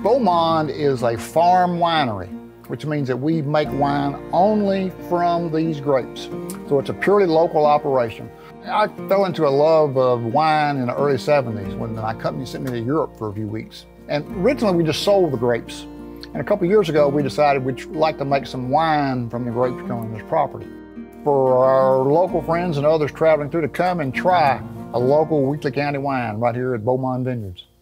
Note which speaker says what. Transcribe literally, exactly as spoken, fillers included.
Speaker 1: Beau Monde is a farm winery, which means that we make wine only from these grapes. So it's a purely local operation. I fell into a love of wine in the early seventies when my company sent me to Europe for a few weeks. And originally we just sold the grapes. And a couple of years ago we decided we'd like to make some wine from the grapes growing on this property. For our local friends and others traveling through to come and try a local Weekly County wine right here at Beau Monde Vineyards.